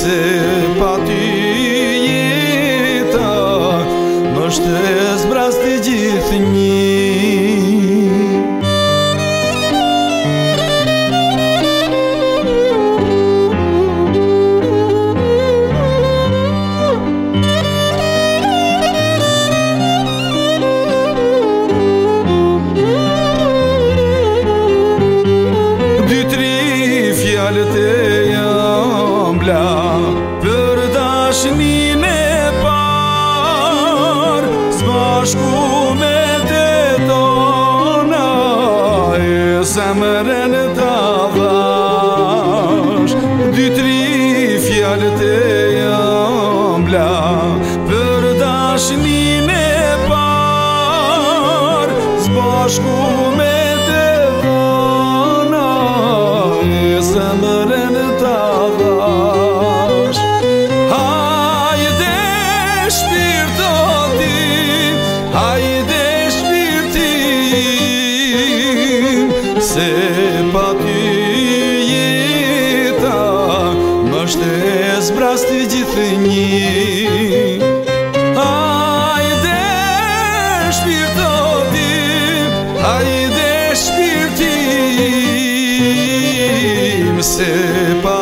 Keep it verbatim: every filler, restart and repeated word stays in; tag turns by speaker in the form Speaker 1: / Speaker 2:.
Speaker 1: se pa ty jeta m'është e zbrasti gjithnjë. Fjalët e jam bla për dashnin e par, s'bashku me të tona e zemrën ta dhash. Dy tri fjalët e jam bla për dashnin e par, s'bashku me zemrën ta dhash. Hajde shpirto tim, hajde shpirtim, se pa ty jeta m'është e zbrasti gjithnjë. Hajde shpirto tim, hajde shpirtim, se pa